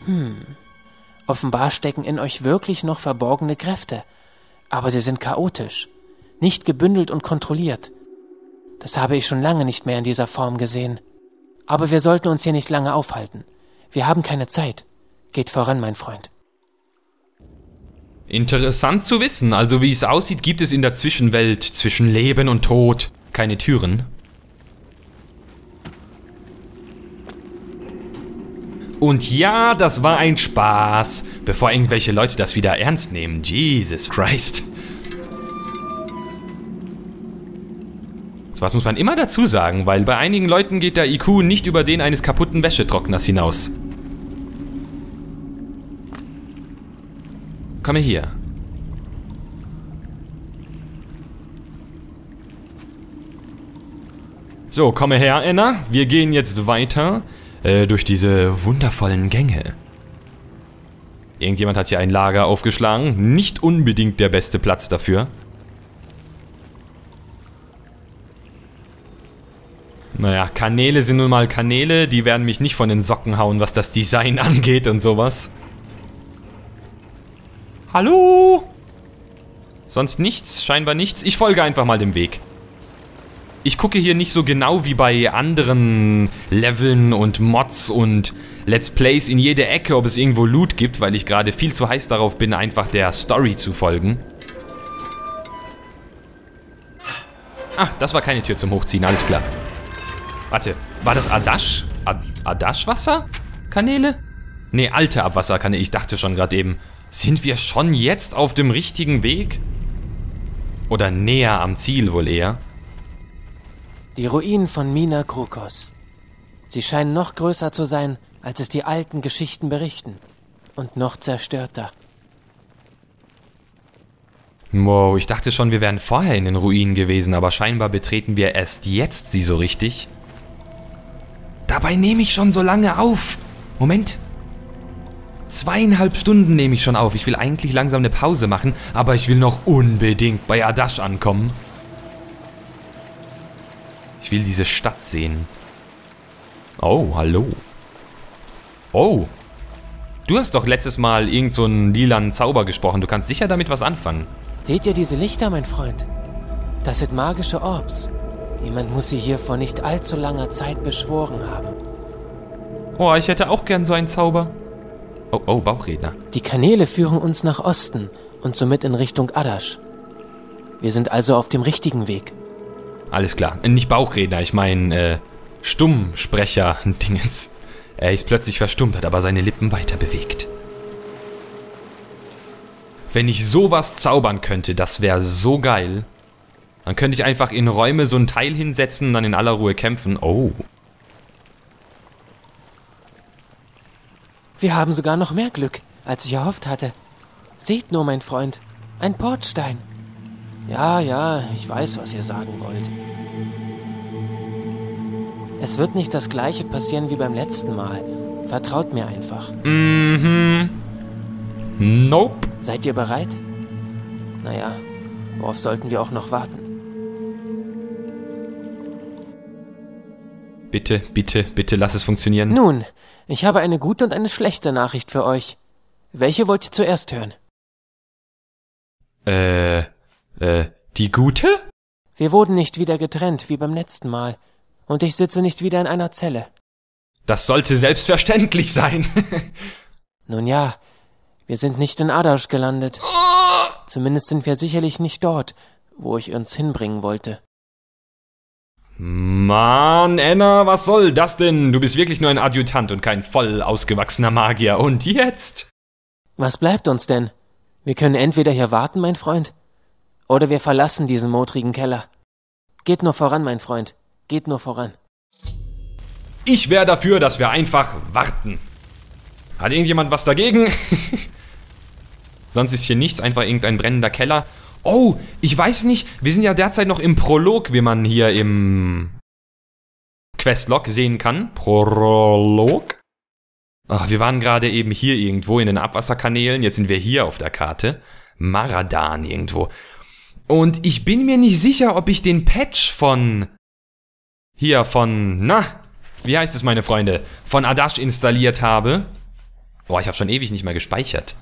Offenbar stecken in euch wirklich noch verborgene Kräfte. Aber sie sind chaotisch, nicht gebündelt und kontrolliert. Das habe ich schon lange nicht mehr in dieser Form gesehen. Aber wir sollten uns hier nicht lange aufhalten. Wir haben keine Zeit. Geht voran, mein Freund. Interessant zu wissen. Also wie es aussieht, gibt es in der Zwischenwelt zwischen Leben und Tod keine Türen. Und ja, das war ein Spaß, bevor irgendwelche Leute das wieder ernst nehmen. Jesus Christ. So was muss man immer dazu sagen, weil bei einigen Leuten geht der IQ nicht über den eines kaputten Wäschetrockners hinaus. Komm her. So, komme her, Anna. Wir gehen jetzt weiter durch diese wundervollen Gänge. Irgendjemand hat hier ein Lager aufgeschlagen. Nicht unbedingt der beste Platz dafür. Naja, Kanäle sind nun mal Kanäle. Die werden mich nicht von den Socken hauen, was das Design angeht und sowas. Hallo? Sonst nichts? Scheinbar nichts. Ich folge einfach mal dem Weg. Ich gucke hier nicht so genau wie bei anderen Leveln und Mods und Let's Plays in jede Ecke, ob es irgendwo Loot gibt, weil ich gerade viel zu heiß darauf bin, einfach der Story zu folgen. Ach, das war keine Tür zum Hochziehen, alles klar. Warte, war das Adash? Adash-Wasser? Kanäle? Nee, alte Abwasserkanäle, ich dachte schon gerade eben. Sind wir schon jetzt auf dem richtigen Weg? Oder näher am Ziel wohl eher? Die Ruinen von Mina Krukos. Sie scheinen noch größer zu sein, als es die alten Geschichten berichten. Und noch zerstörter. Wow, ich dachte schon, wir wären vorher in den Ruinen gewesen, aber scheinbar betreten wir erst jetzt sie so richtig. Dabei nehme ich schon so lange auf. Moment. 2,5 Stunden nehme ich schon auf. Ich will eigentlich langsam eine Pause machen, aber ich will noch unbedingt bei Adash ankommen. Ich will diese Stadt sehen. Oh, hallo. Oh. Du hast doch letztes Mal irgend so einen lilanen Zauber gesprochen. Du kannst sicher damit was anfangen. Seht ihr diese Lichter, mein Freund? Das sind magische Orbs. Jemand muss sie hier vor nicht allzu langer Zeit beschworen haben. Oh, ich hätte auch gern so einen Zauber. Oh, Bauchredner. Die Kanäle führen uns nach Osten und somit in Richtung Adash. Wir sind also auf dem richtigen Weg. Alles klar. Nicht Bauchredner, ich meine, Stummsprecher-Dingens. Er ist plötzlich verstummt, hat aber seine Lippen weiter bewegt. Wenn ich sowas zaubern könnte, das wäre so geil. Dann könnte ich einfach in Räume so ein Teil hinsetzen und dann in aller Ruhe kämpfen. Oh. Wir haben sogar noch mehr Glück, als ich erhofft hatte. Seht nur, mein Freund, ein Portstein. Ja, ich weiß, was ihr sagen wollt. Es wird nicht das Gleiche passieren wie beim letzten Mal. Vertraut mir einfach. Nope. Seid ihr bereit? Naja, worauf sollten wir auch noch warten? Bitte, lass es funktionieren. Nun, ich habe eine gute und eine schlechte Nachricht für euch. Welche wollt ihr zuerst hören? Die gute? Wir wurden nicht wieder getrennt, wie beim letzten Mal. Und ich sitze nicht wieder in einer Zelle. Das sollte selbstverständlich sein. Nun ja, wir sind nicht in Adash gelandet. Zumindest sind wir sicherlich nicht dort, wo ich uns hinbringen wollte. Mann, Anna, was soll das denn? Du bist wirklich nur ein Adjutant und kein voll ausgewachsener Magier. Und jetzt? Was bleibt uns denn? Wir können entweder hier warten, mein Freund, oder wir verlassen diesen modrigen Keller. Geht nur voran, mein Freund. Geht nur voran. Ich wäre dafür, dass wir einfach warten. Hat irgendjemand was dagegen? Sonst ist hier nichts, einfach irgendein brennender Keller. Oh, ich weiß nicht, wir sind ja derzeit noch im Prolog, wie man hier im Questlog sehen kann. Prolog. Ach, wir waren gerade eben hier irgendwo in den Abwasserkanälen, jetzt sind wir hier auf der Karte. Maradan irgendwo. Und ich bin mir nicht sicher, ob ich den Patch von wie heißt es, meine Freunde, von Adash installiert habe. Boah, ich habe schon ewig nicht mehr gespeichert.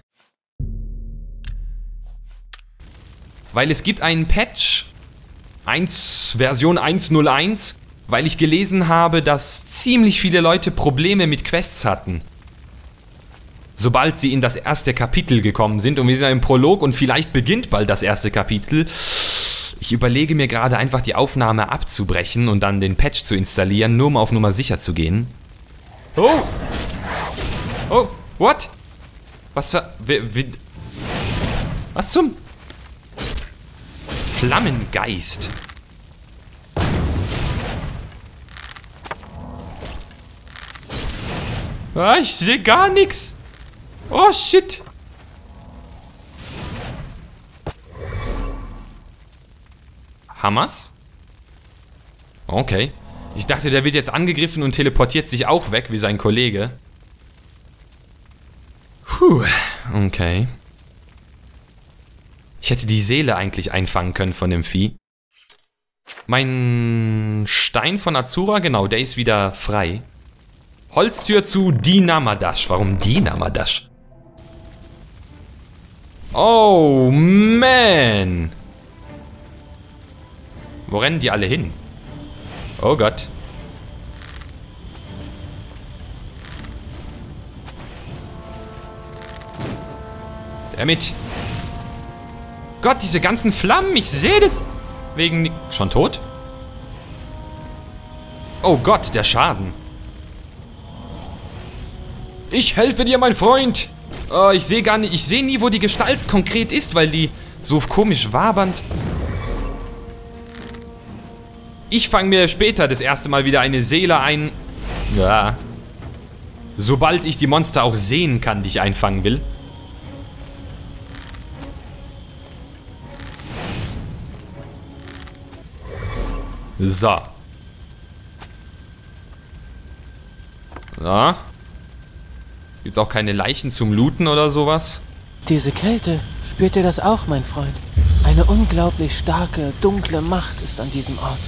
Weil es gibt einen Patch, Version 1.01, weil ich gelesen habe, dass ziemlich viele Leute Probleme mit Quests hatten. Sobald sie in das erste Kapitel gekommen sind, und wir sind ja im Prolog und vielleicht beginnt bald das erste Kapitel. Ich überlege mir gerade einfach die Aufnahme abzubrechen und dann den Patch zu installieren, nur um auf Nummer sicher zu gehen. Oh! Oh, what? Was für... Was zum... Flammengeist. Ah, ich sehe gar nichts. Oh, shit. Hamas? Okay. Ich dachte, der wird jetzt angegriffen und teleportiert sich auch weg, wie sein Kollege. Puh, okay. Ich hätte die Seele eigentlich einfangen können von dem Vieh. Mein Stein von Azura, genau, der ist wieder frei. Holztür zu Dinamadash. Warum Dinamadash? Oh, man. Wo rennen die alle hin? Oh Gott. Damit. Gott, diese ganzen Flammen, ich sehe das. Wegen... Schon tot? Oh Gott, der Schaden. Ich helfe dir, mein Freund. Oh, ich sehe gar nicht... Ich sehe nie, wo die Gestalt konkret ist, weil die so komisch wabernd... Ich fange mir später das erste Mal wieder eine Seele ein. Ja. Sobald ich die Monster auch sehen kann, die ich einfangen will. So. So. Gibt's auch keine Leichen zum Looten oder sowas? Diese Kälte, spürt ihr das auch, mein Freund? Eine unglaublich starke, dunkle Macht ist an diesem Ort.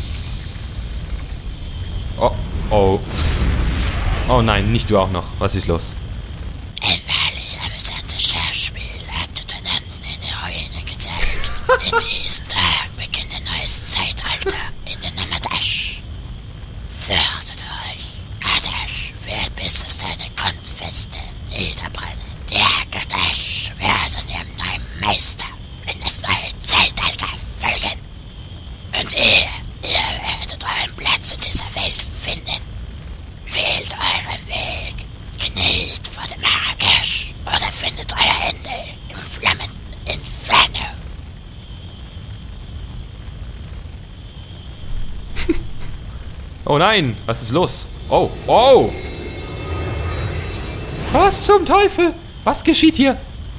Oh, oh. Oh nein, nicht du auch noch. Was ist los? Ein wahrlich amüsantes Schauspiel habt ihr den Anden in der Ruine gezeigt. In diesen Tagen beginnt ein neues Zeitalter in den Namadash. Fürchtet euch. Adash wird bis auf seine Grundfeste niederbrennen. Der Gadash wird ihrem neuen Meister in das neue Zeitalter folgen. Und ihr werdet euren Platz in dieser Welt finden. Wählt euren Weg. Kniet vor dem Marrakesch oder findet euer Ende im flammenden Inferno. Oh nein, was ist los? Oh, oh! Was zum Teufel? Was geschieht hier?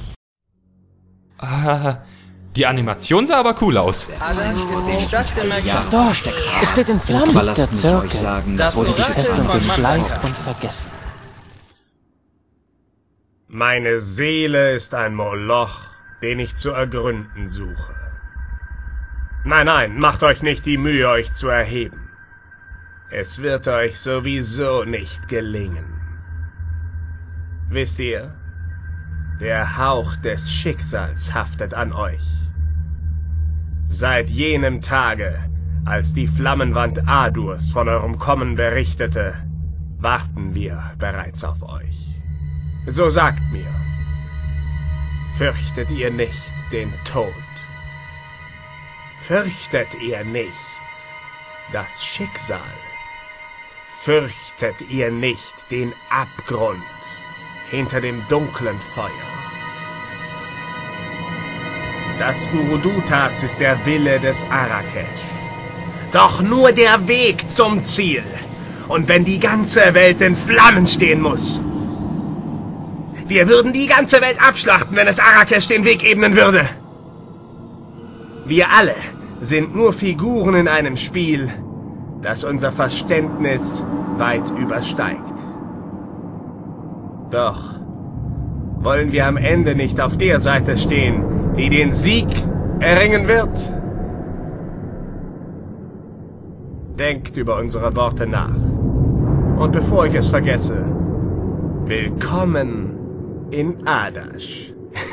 Die Animation sah aber cool aus. Was dort? Es steht in Flammen. Der Zirkel. Das wurde die Festung geschleift und vergessen. Meine Seele ist ein Moloch, den ich zu ergründen suche. Nein, nein, macht euch nicht die Mühe, euch zu erheben. Es wird euch sowieso nicht gelingen. Wisst ihr, der Hauch des Schicksals haftet an euch. Seit jenem Tage, als die Flammenwand Adurs von eurem Kommen berichtete, warten wir bereits auf euch. So sagt mir, fürchtet ihr nicht den Tod? Fürchtet ihr nicht das Schicksal? Fürchtet ihr nicht den Abgrund hinter dem dunklen Feuer? Das Urudutas ist der Wille des Arrakesh. Doch nur der Weg zum Ziel. Und wenn die ganze Welt in Flammen stehen muss. Wir würden die ganze Welt abschlachten, wenn es Arrakesh den Weg ebnen würde. Wir alle sind nur Figuren in einem Spiel, das unser Verständnis weit übersteigt. Doch wollen wir am Ende nicht auf der Seite stehen, die den Sieg erringen wird? Denkt über unsere Worte nach. Und bevor ich es vergesse, Willkommen in Adash.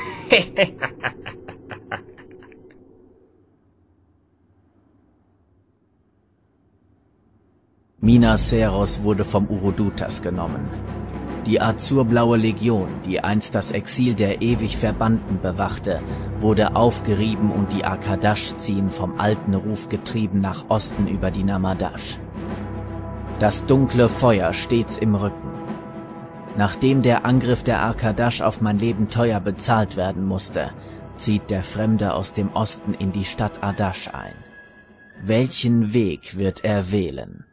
Minas Seros wurde vom Urudutas genommen. Die azurblaue Legion, die einst das Exil der ewig Verbannten bewachte, wurde aufgerieben und die Arkadash ziehen vom alten Ruf getrieben nach Osten über die Namadash. Das dunkle Feuer stets im Rücken. Nachdem der Angriff der Arkadash auf mein Leben teuer bezahlt werden musste, zieht der Fremde aus dem Osten in die Stadt Adash ein. Welchen Weg wird er wählen?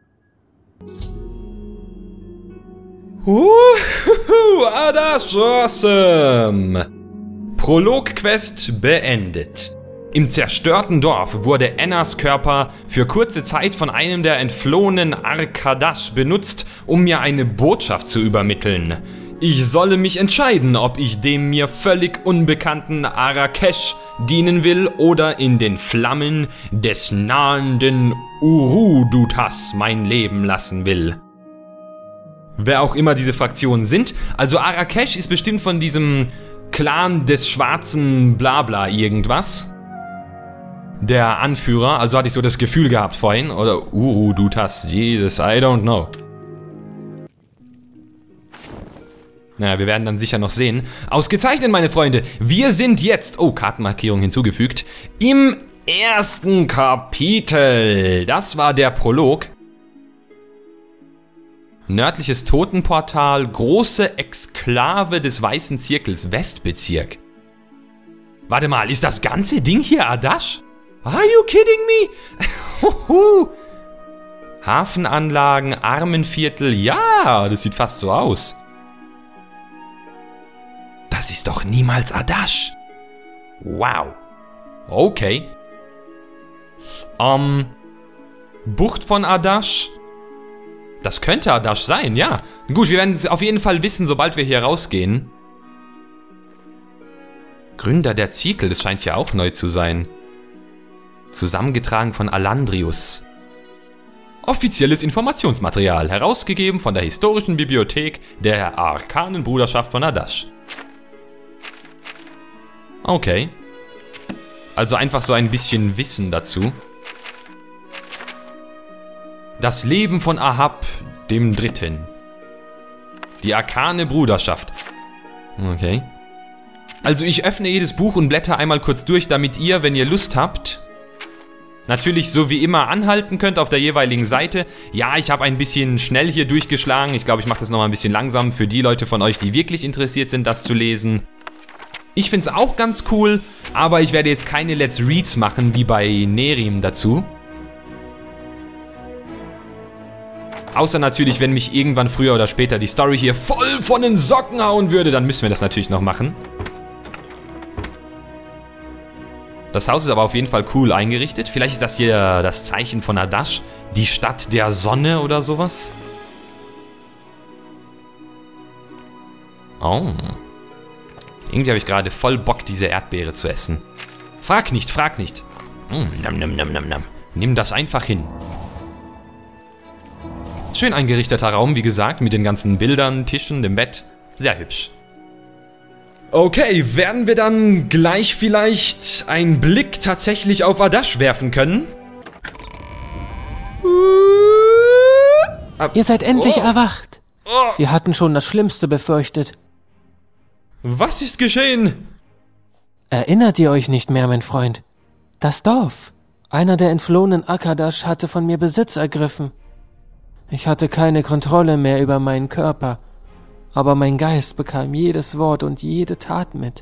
Adash awesome! Prolog-Quest beendet. Im zerstörten Dorf wurde Ennas Körper für kurze Zeit von einem der entflohenen Arkadash benutzt, um mir eine Botschaft zu übermitteln. Ich solle mich entscheiden, ob ich dem mir völlig unbekannten Arrakesh dienen will oder in den Flammen des nahenden Urudutas mein Leben lassen will. Wer auch immer diese Fraktionen sind, also Arrakesh ist bestimmt von diesem Clan des schwarzen Blabla irgendwas. Der Anführer, also hatte ich so das Gefühl gehabt vorhin, oder Urudutas, Jesus, I don't know. Naja, wir werden dann sicher noch sehen. Ausgezeichnet, meine Freunde, wir sind jetzt, Kartenmarkierung hinzugefügt, im ersten Kapitel. Das war der Prolog. Nördliches Totenportal, große Exklave des Weißen Zirkels, Westbezirk. Warte mal, ist das ganze Ding hier Adash? Are you kidding me? Hafenanlagen, Armenviertel, ja, das sieht fast so aus. Das ist doch niemals Adash. Wow. Okay. Bucht von Adash. Das könnte Adash sein, ja. Gut, wir werden es auf jeden Fall wissen, sobald wir hier rausgehen. Gründer der Zirkel, das scheint ja auch neu zu sein. Zusammengetragen von Alandrius. Offizielles Informationsmaterial, herausgegeben von der Historischen Bibliothek der Arkanen Bruderschaft von Adash. Okay. Also einfach so ein bisschen Wissen dazu. Das Leben von Ahab dem Dritten. Die Arkane Bruderschaft. Okay. Also ich öffne jedes Buch und blätter einmal kurz durch, damit ihr, wenn ihr Lust habt, natürlich so wie immer anhalten könnt auf der jeweiligen Seite. Ja, ich habe ein bisschen schnell hier durchgeschlagen. Ich glaube, ich mache das nochmal ein bisschen langsam für die Leute von euch, die wirklich interessiert sind, das zu lesen. Ich finde es auch ganz cool, aber ich werde jetzt keine Let's Reads machen, wie bei Nerim dazu. Außer natürlich, wenn mich irgendwann früher oder später die Story hier voll von den Socken hauen würde, dann müssen wir das natürlich noch machen. Das Haus ist aber auf jeden Fall cool eingerichtet. Vielleicht ist das hier das Zeichen von Adash, die Stadt der Sonne oder sowas. Oh. Irgendwie habe ich gerade voll Bock, diese Erdbeere zu essen. Frag nicht, frag nicht. Nimm das einfach hin. Schön eingerichteter Raum, wie gesagt, mit den ganzen Bildern, Tischen, dem Bett. Sehr hübsch. Okay, werden wir dann gleich vielleicht einen Blick tatsächlich auf Adash werfen können? Ihr seid endlich erwacht. Wir hatten schon das Schlimmste befürchtet. Was ist geschehen? Erinnert ihr euch nicht mehr, mein Freund? Das Dorf. Einer der entflohenen Arkadash hatte von mir Besitz ergriffen. Ich hatte keine Kontrolle mehr über meinen Körper, aber mein Geist bekam jedes Wort und jede Tat mit.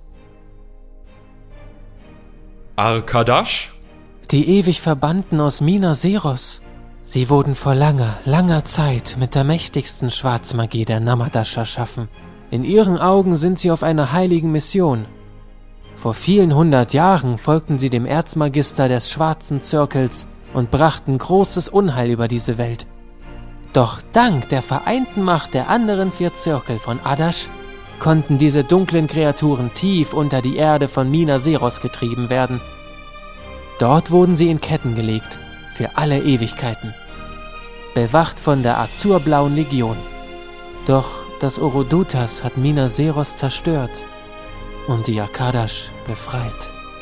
Arkadash? Die ewig Verbannten aus Minas Seros. Sie wurden vor langer, langer Zeit mit der mächtigsten Schwarzmagie der Namadash erschaffen. In ihren Augen sind sie auf einer heiligen Mission. Vor vielen 100 Jahren folgten sie dem Erzmagister des Schwarzen Zirkels und brachten großes Unheil über diese Welt. Doch dank der vereinten Macht der anderen 4 Zirkel von Adash konnten diese dunklen Kreaturen tief unter die Erde von Minas Seros getrieben werden. Dort wurden sie in Ketten gelegt, für alle Ewigkeiten, bewacht von der azurblauen Legion. Doch Das Orodutas hat Minas Zeros zerstört und die Arkadash befreit.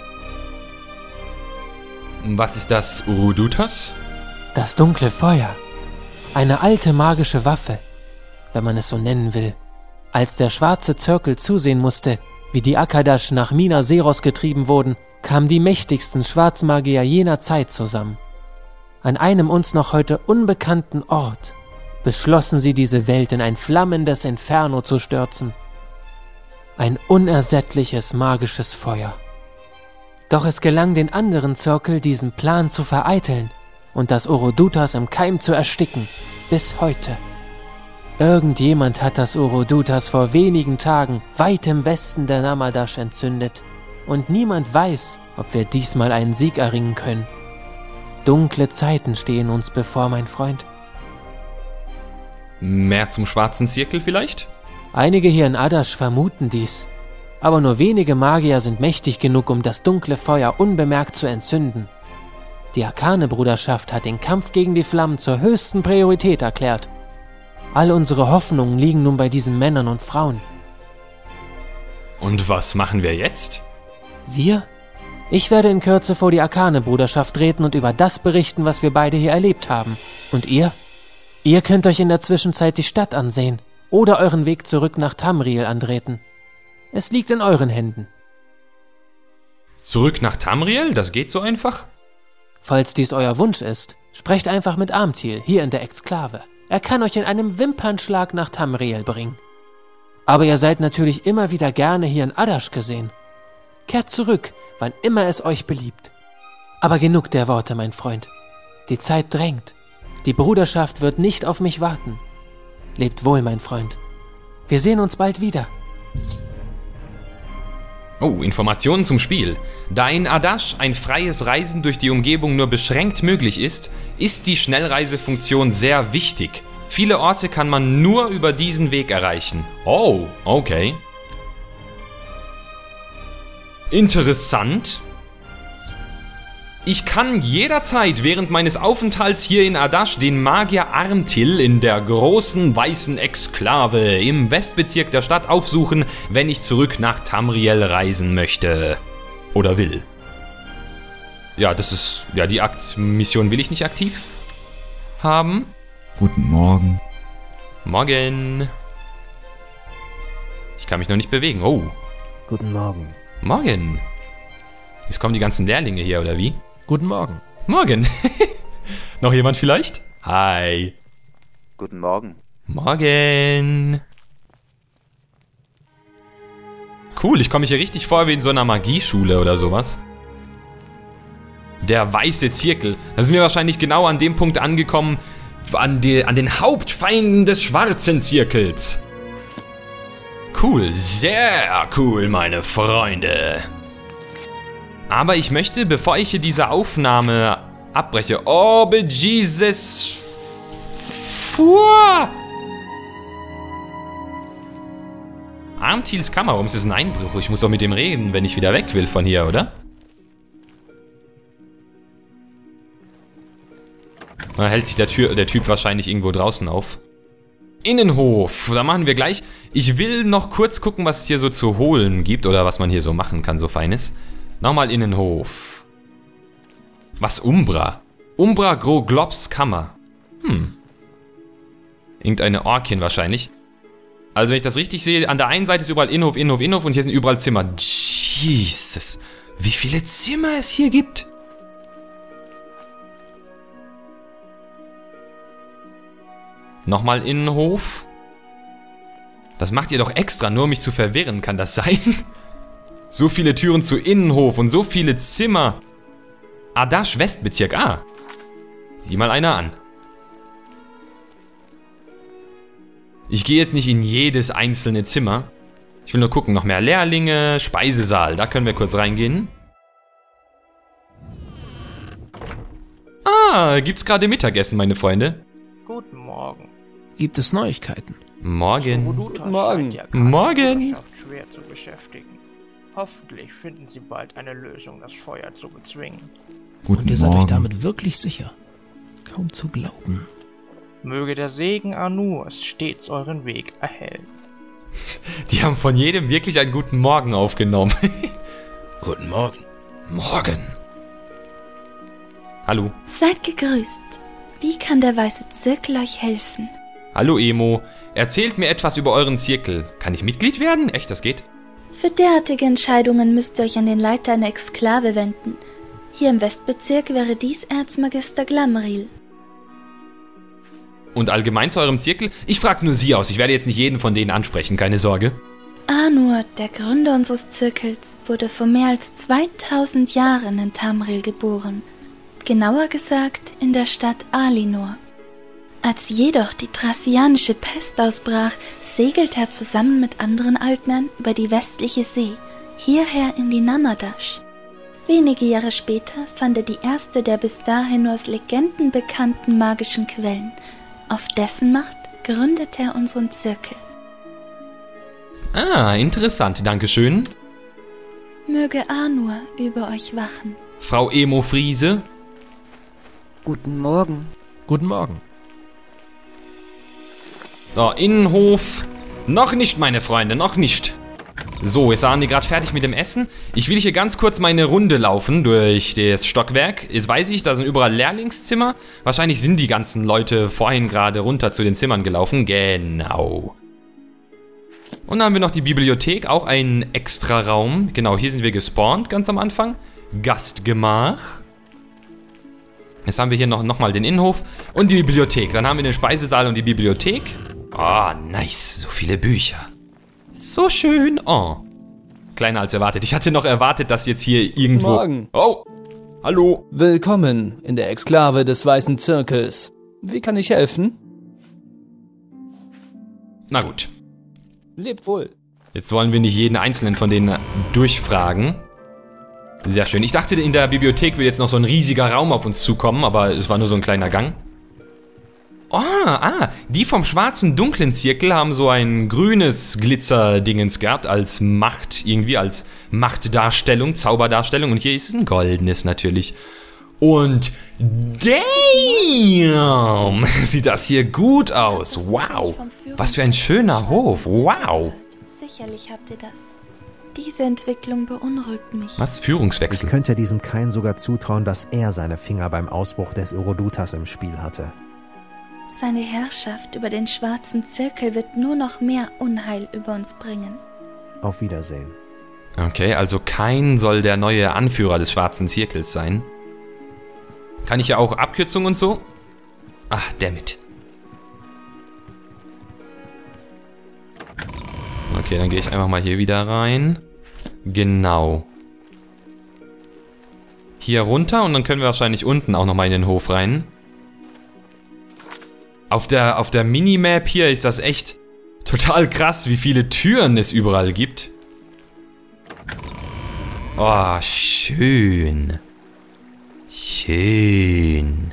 Was ist das Orodutas? Das dunkle Feuer. Eine alte magische Waffe, wenn man es so nennen will. Als der schwarze Zirkel zusehen musste, wie die Arkadash nach Minas Zeros getrieben wurden, kamen die mächtigsten Schwarzmagier jener Zeit zusammen. An einem uns noch heute unbekannten Ort beschlossen sie, diese Welt in ein flammendes Inferno zu stürzen. Ein unersättliches magisches Feuer. Doch es gelang den anderen Zirkel, diesen Plan zu vereiteln und das Orodutas im Keim zu ersticken, bis heute. Irgendjemand hat das Orodutas vor wenigen Tagen weit im Westen der Namadash entzündet und niemand weiß, ob wir diesmal einen Sieg erringen können. Dunkle Zeiten stehen uns bevor, mein Freund. Mehr zum schwarzen Zirkel vielleicht? Einige hier in Adash vermuten dies, aber nur wenige Magier sind mächtig genug, um das dunkle Feuer unbemerkt zu entzünden. Die Arkane-Bruderschaft hat den Kampf gegen die Flammen zur höchsten Priorität erklärt. All unsere Hoffnungen liegen nun bei diesen Männern und Frauen. Und was machen wir jetzt? Wir? Ich werde in Kürze vor die Arkane-Bruderschaft treten und über das berichten, was wir beide hier erlebt haben. Und ihr? Ihr könnt euch in der Zwischenzeit die Stadt ansehen oder euren Weg zurück nach Tamriel antreten. Es liegt in euren Händen. Zurück nach Tamriel? Das geht so einfach? Falls dies euer Wunsch ist, sprecht einfach mit Amtil hier in der Exklave. Er kann euch in einem Wimpernschlag nach Tamriel bringen. Aber ihr seid natürlich immer wieder gerne hier in Adash gesehen. Kehrt zurück, wann immer es euch beliebt. Aber genug der Worte, mein Freund. Die Zeit drängt. Die Bruderschaft wird nicht auf mich warten. Lebt wohl, mein Freund. Wir sehen uns bald wieder. Oh, Informationen zum Spiel. Da in Adash ein freies Reisen durch die Umgebung nur beschränkt möglich ist, ist die Schnellreisefunktion sehr wichtig. Viele Orte kann man nur über diesen Weg erreichen. Oh, okay. Interessant. Ich kann jederzeit während meines Aufenthalts hier in Adash den Magier Armtil in der großen weißen Exklave im Westbezirk der Stadt aufsuchen, wenn ich zurück nach Tamriel reisen möchte. Oder will. Ja, das ist... Ja, die Mission will ich nicht aktiv haben. Guten Morgen. Morgen. Ich kann mich noch nicht bewegen. Oh. Guten Morgen. Morgen. Jetzt kommen die ganzen Lehrlinge hier, oder wie? Guten Morgen. Morgen. Noch jemand vielleicht? Hi. Guten Morgen. Morgen. Cool, ich komme mich hier richtig vor wie in so einer Magieschule oder sowas. Der weiße Zirkel. Da sind wir wahrscheinlich genau an dem Punkt angekommen, an den Hauptfeinden des schwarzen Zirkels. Cool, sehr cool, meine Freunde. Aber ich möchte, bevor ich hier diese Aufnahme abbreche... Oh, bejesus... Fuhr! Armtils Kammer, warum ist das ein Einbruch? Ich muss doch mit dem reden, wenn ich wieder weg will von hier, oder? Da hält sich der Typ wahrscheinlich irgendwo draußen auf. Innenhof, da machen wir gleich. Ich will noch kurz gucken, was es hier so zu holen gibt oder was man hier so machen kann, so Feines. Nochmal Innenhof. Was Umbra? Umbra Groglobs Kammer. Irgendeine Orkin wahrscheinlich. Also wenn ich das richtig sehe, an der einen Seite ist überall Innenhof, Innenhof, Innenhof und hier sind überall Zimmer. Jesus, wie viele Zimmer es hier gibt. Nochmal Innenhof. Das macht ihr doch extra, nur um mich zu verwirren, kann das sein? So viele Türen zu Innenhof und so viele Zimmer. Adash Westbezirk, sieh mal einer an. Ich gehe jetzt nicht in jedes einzelne Zimmer. Ich will nur gucken, noch mehr Lehrlinge, Speisesaal, da können wir kurz reingehen. Gibt's gerade Mittagessen, meine Freunde? Guten Morgen. Gibt es Neuigkeiten? Morgen. Guten Morgen. Morgen. Schwer zu beschäftigen. Hoffentlich finden Sie bald eine Lösung, das Feuer zu bezwingen. Und ihr seid euch damit wirklich sicher? Kaum zu glauben. Möge der Segen Anurs stets euren Weg erhellen. Die haben von jedem wirklich einen guten Morgen aufgenommen. Guten Morgen. Morgen. Hallo. Seid gegrüßt. Wie kann der weiße Zirkel euch helfen? Hallo Emo. Erzählt mir etwas über euren Zirkel. Kann ich Mitglied werden? Echt, das geht? Für derartige Entscheidungen müsst ihr euch an den Leiter einer Exklave wenden. Hier im Westbezirk wäre dies Erzmagister Glamriel. Und allgemein zu eurem Zirkel? Ich frage nur Sie aus. Ich werde jetzt nicht jeden von denen ansprechen, keine Sorge. Anur, der Gründer unseres Zirkels, wurde vor mehr als 2000 Jahren in Tamriel geboren. Genauer gesagt in der Stadt Alinor. Als jedoch die thracianische Pest ausbrach, segelte er zusammen mit anderen Altmännern über die westliche See, hierher in die Namadash. Wenige Jahre später fand er die erste der bis dahin nur aus Legenden bekannten magischen Quellen. Auf dessen Macht gründete er unseren Zirkel. Ah, interessant, dankeschön. Möge Anur über euch wachen. Frau Emo Friese. Guten Morgen. Guten Morgen. So, Innenhof. Noch nicht, meine Freunde, noch nicht. So, jetzt waren die gerade fertig mit dem Essen. Ich will hier ganz kurz meine Runde laufen durch das Stockwerk. Jetzt weiß ich, da sind überall Lehrlingszimmer. Wahrscheinlich sind die ganzen Leute vorhin gerade runter zu den Zimmern gelaufen. Genau. Und dann haben wir noch die Bibliothek, auch ein extra Raum. Genau, hier sind wir gespawnt, ganz am Anfang. Gastgemach. Jetzt haben wir hier noch mal den Innenhof und die Bibliothek. Dann haben wir den Speisesaal und die Bibliothek. Ah, nice, so viele Bücher. So schön. Oh. Kleiner als erwartet. Ich hatte noch erwartet, dass jetzt hier irgendwo... Morgen. Oh, hallo. Willkommen in der Exklave des Weißen Zirkels. Wie kann ich helfen? Na gut. Lebt wohl. Jetzt wollen wir nicht jeden einzelnen von denen durchfragen. Sehr schön. Ich dachte, in der Bibliothek würde jetzt noch so ein riesiger Raum auf uns zukommen, aber es war nur so ein kleiner Gang. Die vom schwarzen, dunklen Zirkel haben so ein grünes Glitzerdingens gehabt als Macht, irgendwie als Machtdarstellung, Zauberdarstellung. Und hier ist ein goldenes natürlich. Und damn, sieht das hier gut aus. Wow, was für ein schöner Hof. Wow. Sicherlich habt ihr das. Diese Entwicklung beunruhigt mich. Was? Führungswechsel? Ich könnte diesem Kain sogar zutrauen, dass er seine Finger beim Ausbruch des Urodutas im Spiel hatte. Seine Herrschaft über den schwarzen Zirkel wird nur noch mehr Unheil über uns bringen. Auf Wiedersehen. Okay, also Kain soll der neue Anführer des schwarzen Zirkels sein. Kann ich ja auch Abkürzungen und so? Ach, dammit. Okay, dann gehe ich einfach mal hier wieder rein. Genau. Hier runter und dann können wir wahrscheinlich unten auch nochmal in den Hof rein. Auf der Minimap hier ist das echt total krass, wie viele Türen es überall gibt. Oh, schön. Schön.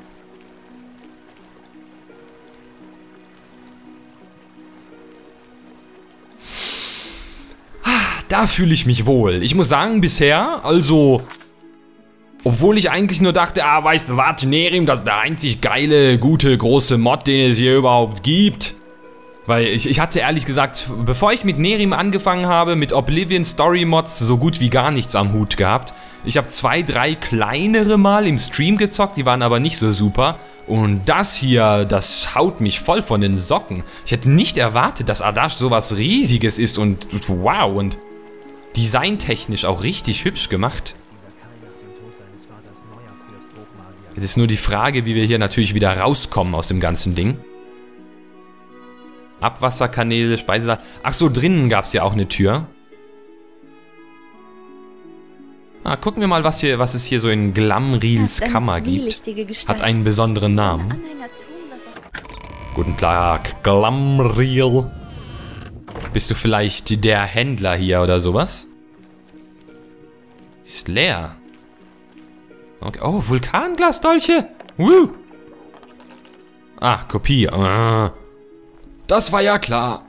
Da fühle ich mich wohl. Ich muss sagen, bisher, also... Obwohl ich eigentlich nur dachte, weißt du was, Nehrim, das ist der einzig geile, gute, große Mod, den es hier überhaupt gibt. Weil ich hatte ehrlich gesagt, bevor ich mit Nehrim angefangen habe, mit Oblivion Story Mods so gut wie gar nichts am Hut gehabt. Ich habe 2, 3 kleinere mal im Stream gezockt, die waren aber nicht so super. Und das hier, das haut mich voll von den Socken. Ich hätte nicht erwartet, dass Adash sowas Riesiges ist und wow, und designtechnisch auch richtig hübsch gemacht. Es ist nur die Frage, wie wir hier natürlich wieder rauskommen aus dem ganzen Ding. Abwasserkanäle, Speisesaal. Ach so, drinnen gab es ja auch eine Tür. Gucken wir mal, was es hier so in Glamriels Kammer gibt. Hat einen besonderen Namen. Guten Tag, Glamriel. Bist du vielleicht der Händler hier oder sowas? Ist leer. Okay. Oh, Vulkanglasdolche. Kopie. Das war ja klar.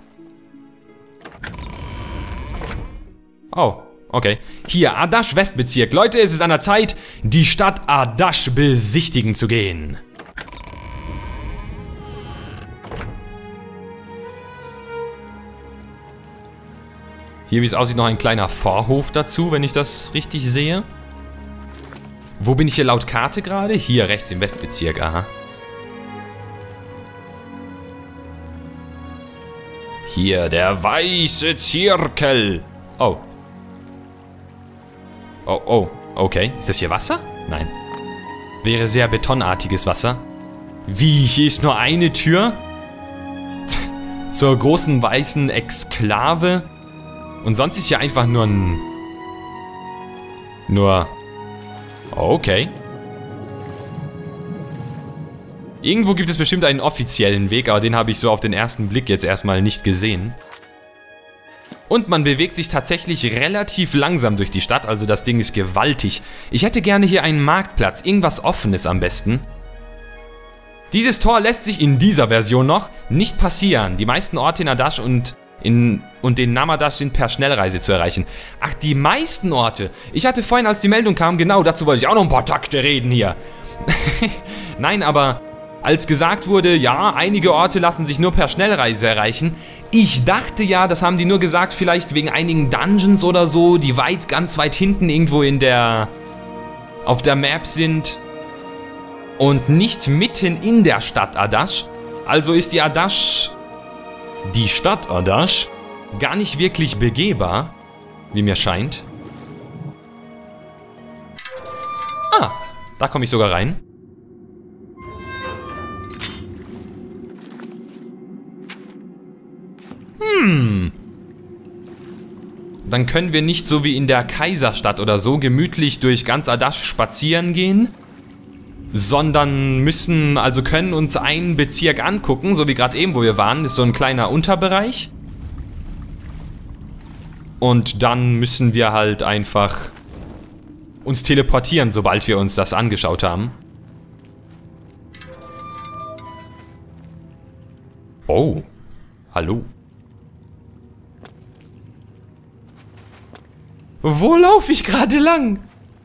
Oh, okay. Hier, Adash Westbezirk. Leute, es ist an der Zeit, die Stadt Adash besichtigen zu gehen. Hier, wie es aussieht, noch ein kleiner Vorhof dazu, wenn ich das richtig sehe. Wo bin ich hier laut Karte gerade? Hier rechts im Westbezirk, aha. Hier, der weiße Zirkel. Oh. Oh, okay. Ist das hier Wasser? Nein. Wäre sehr betonartiges Wasser. Wie, hier ist nur eine Tür? Zur großen weißen Exklave. Und sonst ist hier einfach nur ein... Okay. Irgendwo gibt es bestimmt einen offiziellen Weg, aber den habe ich so auf den ersten Blick jetzt erstmal nicht gesehen. Und man bewegt sich tatsächlich relativ langsam durch die Stadt, also das Ding ist gewaltig. Ich hätte gerne hier einen Marktplatz, irgendwas Offenes am besten. Dieses Tor lässt sich in dieser Version noch nicht passieren. Die meisten Orte in Adash und in Namadash sind per Schnellreise zu erreichen. Ach, die meisten Orte. Ich hatte vorhin, als die Meldung kam, genau dazu wollte ich auch noch ein paar Takte reden hier. Nein, aber als gesagt wurde, ja, einige Orte lassen sich nur per Schnellreise erreichen. Ich dachte ja, das haben die nur gesagt, vielleicht wegen einigen Dungeons oder so, die ganz weit hinten irgendwo auf der Map sind. Und nicht mitten in der Stadt Adash. Also ist die Stadt Adash gar nicht wirklich begehbar, wie mir scheint. Ah, da komme ich sogar rein. Dann können wir nicht so wie in der Kaiserstadt oder so gemütlich durch ganz Adash spazieren gehen, sondern können uns einen Bezirk angucken, so wie gerade eben, wo wir waren, ist so ein kleiner Unterbereich. Und dann müssen wir halt einfach uns teleportieren, sobald wir uns das angeschaut haben. Oh, hallo. Wo laufe ich gerade lang?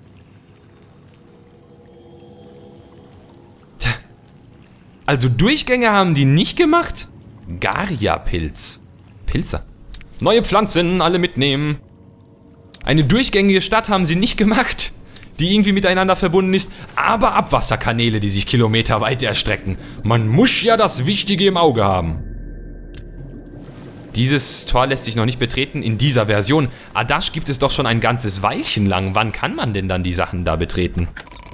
Tja. Also Durchgänge haben die nicht gemacht? Garia-Pilz. Pilze. Neue Pflanzen, alle mitnehmen. Eine durchgängige Stadt haben sie nicht gemacht, die irgendwie miteinander verbunden ist, aber Abwasserkanäle, die sich kilometerweit erstrecken. Man muss ja das Wichtige im Auge haben. Dieses Tor lässt sich noch nicht betreten in dieser Version. Adash gibt es doch schon ein ganzes Weilchen lang. Wann kann man denn dann die Sachen da betreten?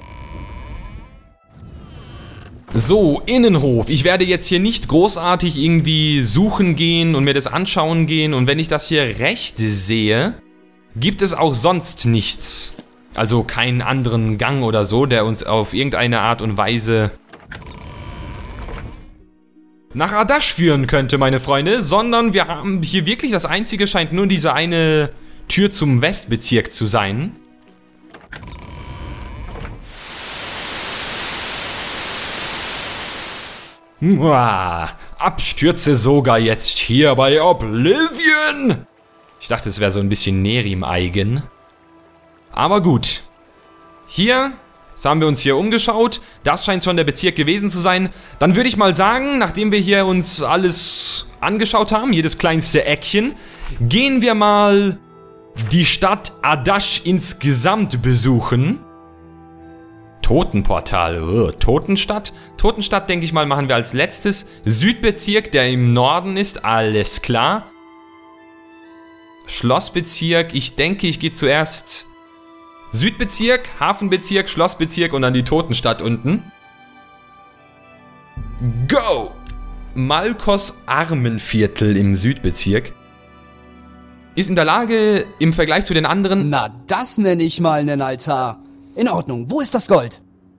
So, Innenhof. Ich werde jetzt hier nicht großartig irgendwie suchen gehen und mir das anschauen gehen. Und wenn ich das hier recht sehe, gibt es auch sonst nichts. Also keinen anderen Gang oder so, der uns auf irgendeine Art und Weise nach Adash führen könnte, meine Freunde, sondern wir haben hier wirklich das einzige, scheint nur diese eine Tür zum Westbezirk zu sein. Uah, Abstürze sogar jetzt hier bei Oblivion. Ich dachte, es wäre so ein bisschen Nerim-eigen. Aber gut. Hier... Jetzt haben wir uns hier umgeschaut. Das scheint schon der Bezirk gewesen zu sein. Dann würde ich mal sagen, nachdem wir hier uns alles angeschaut haben, jedes kleinste Eckchen, gehen wir mal die Stadt Adash insgesamt besuchen. Totenportal, Totenstadt. Totenstadt, denke ich mal, machen wir als letztes. Südbezirk, der im Norden ist, alles klar. Schlossbezirk, ich denke, ich gehe zuerst... Südbezirk, Hafenbezirk, Schlossbezirk und dann die Totenstadt unten. Go! Malkos Armenviertel im Südbezirk. Ist in der Lage, im Vergleich zu den anderen... Na, das nenne ich mal einen Altar. In Ordnung, wo ist das Gold?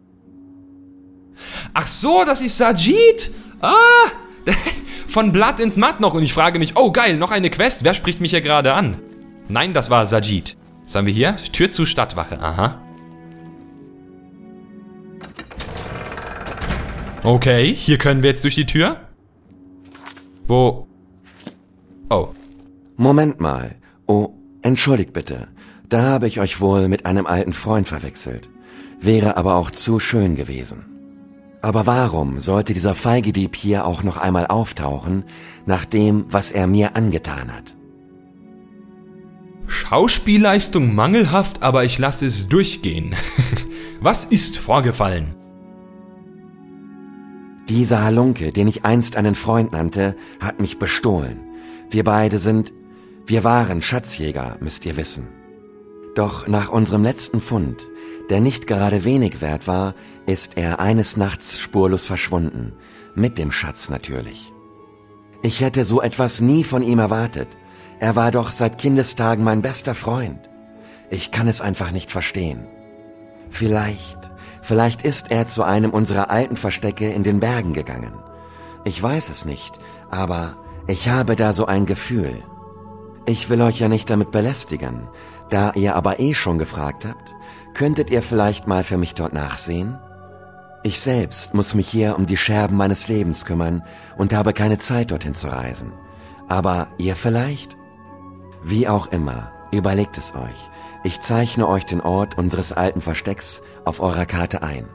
Ach so, das ist Sajid! Ah! Von Blood and Mud noch. Und ich frage mich, oh geil, noch eine Quest. Wer spricht mich hier gerade an? Nein, das war Sajid. Was haben wir hier? Tür zu Stadtwache, aha. Okay, hier können wir jetzt durch die Tür. Wo? Oh. Moment mal. Oh, entschuldigt bitte. Da habe ich euch wohl mit einem alten Freund verwechselt. Wäre aber auch zu schön gewesen. Aber warum sollte dieser Feigedieb hier auch noch einmal auftauchen, nach dem, was er mir angetan hat? Schauspielleistung mangelhaft, aber ich lasse es durchgehen. Was ist vorgefallen? Dieser Halunke, den ich einst einen Freund nannte, hat mich bestohlen. Wir waren Schatzjäger, müsst ihr wissen. Doch nach unserem letzten Fund, der nicht gerade wenig wert war, ist er eines Nachts spurlos verschwunden. Mit dem Schatz natürlich. Ich hätte so etwas nie von ihm erwartet. Er war doch seit Kindestagen mein bester Freund. Ich kann es einfach nicht verstehen. Vielleicht ist er zu einem unserer alten Verstecke in den Bergen gegangen. Ich weiß es nicht, aber ich habe da so ein Gefühl. Ich will euch ja nicht damit belästigen. Da ihr aber schon gefragt habt, könntet ihr vielleicht mal für mich dort nachsehen? Ich selbst muss mich hier um die Scherben meines Lebens kümmern und habe keine Zeit, dorthin zu reisen. Aber ihr vielleicht? Wie auch immer, überlegt es euch. Ich zeichne euch den Ort unseres alten Verstecks auf eurer Karte ein.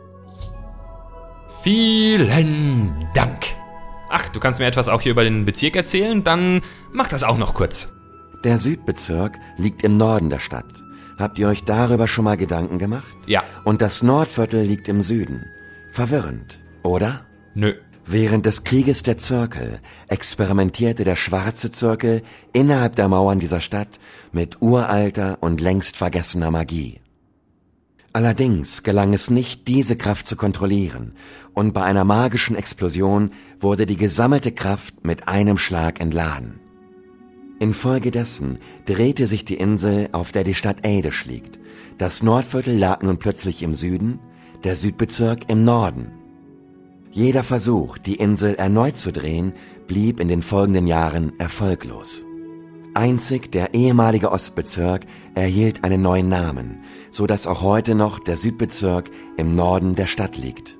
Vielen Dank. Ach, du kannst mir etwas auch hier über den Bezirk erzählen? Dann mach das auch noch kurz. Der Südbezirk liegt im Norden der Stadt. Habt ihr euch darüber schon mal Gedanken gemacht? Ja. Und das Nordviertel liegt im Süden. Verwirrend, oder? Nö. Während des Krieges der Zirkel experimentierte der schwarze Zirkel innerhalb der Mauern dieser Stadt mit uralter und längst vergessener Magie. Allerdings gelang es nicht, diese Kraft zu kontrollieren, und bei einer magischen Explosion wurde die gesammelte Kraft mit einem Schlag entladen. Infolgedessen drehte sich die Insel, auf der die Stadt Eydish liegt. Das Nordviertel lag nun plötzlich im Süden, der Südbezirk im Norden. Jeder Versuch, die Insel erneut zu drehen, blieb in den folgenden Jahren erfolglos. Einzig der ehemalige Ostbezirk erhielt einen neuen Namen, so dass auch heute noch der Südbezirk im Norden der Stadt liegt.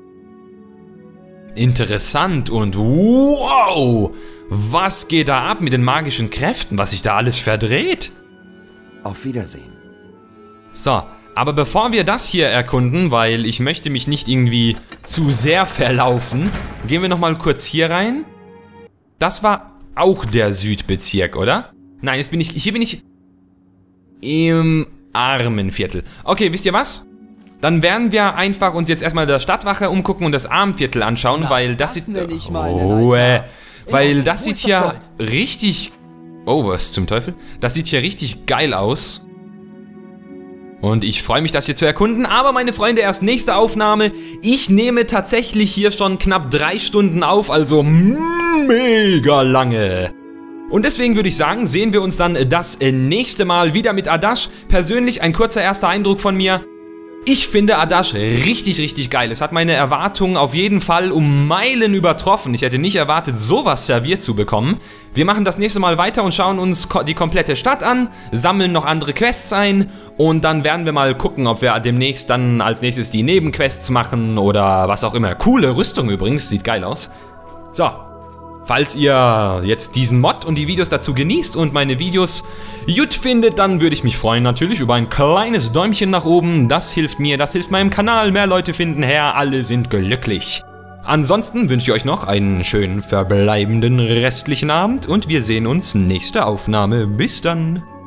Interessant und wow! Was geht da ab mit den magischen Kräften, was sich da alles verdreht? Auf Wiedersehen. So, aber bevor wir das hier erkunden, weil ich möchte mich nicht irgendwie zu sehr verlaufen, gehen wir nochmal kurz hier rein. Das war auch der Südbezirk, oder? Nein, hier bin ich im Armenviertel. Okay, wisst ihr was? Dann werden wir einfach uns jetzt erstmal der Stadtwache umgucken und das Armenviertel anschauen, weil das sieht... weil das sieht hier richtig... Oh, was zum Teufel? Das sieht hier richtig geil aus. Und ich freue mich, das hier zu erkunden. Aber meine Freunde, erst nächste Aufnahme. Ich nehme tatsächlich hier schon knapp 3 Stunden auf, also mega lange. Und deswegen würde ich sagen, sehen wir uns dann das nächste Mal wieder mit Adash. Persönlich ein kurzer erster Eindruck von mir. Ich finde Adash richtig, richtig geil. Es hat meine Erwartungen auf jeden Fall um Meilen übertroffen. Ich hätte nicht erwartet, sowas serviert zu bekommen. Wir machen das nächste Mal weiter und schauen uns die komplette Stadt an, sammeln noch andere Quests ein und dann werden wir mal gucken, ob wir demnächst dann als nächstes die Nebenquests machen oder was auch immer. Coole Rüstung übrigens, sieht geil aus. So. Falls ihr jetzt diesen Mod und die Videos dazu genießt und meine Videos gut findet, dann würde ich mich freuen natürlich über ein kleines Däumchen nach oben. Das hilft mir, das hilft meinem Kanal. Mehr Leute finden her, alle sind glücklich. Ansonsten wünsche ich euch noch einen schönen verbleibenden restlichen Abend und wir sehen uns nächste Aufnahme. Bis dann.